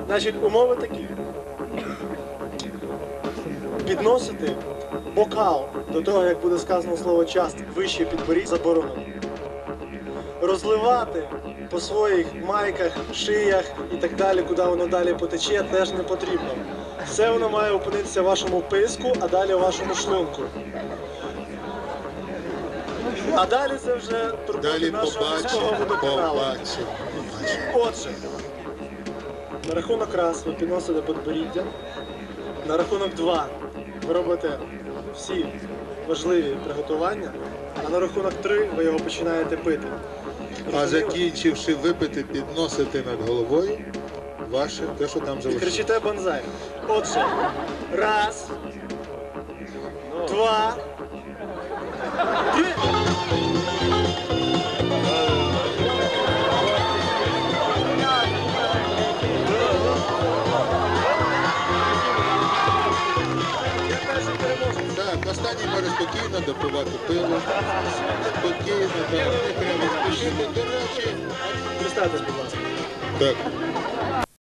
Значить, умови такі. Підносити бокал до того, як буде сказано слово «част» вище підборіддя заборонено. Розливати по своїх майках, шиях і так далі, куди воно далі потече, теж не потрібно. Все воно має опинитися в вашому писку, а далі в вашому шлунку. А далі це вже турботи нашого міського водоканалу. Отже, на рахунок раз ви підносите підборіддя, на рахунок 2 ви робите всі важливі приготування, а на рахунок 3 ви його починаєте пити. А закінчивши випити, підносити над головою ваше, те, що там І залишилося. кричите банзай. Отже, раз, 2, 3. Так, останній може спокійно допивати пиво. Спокійно, так, не треба спішити. До речі, Представтесь, будь ласка. так.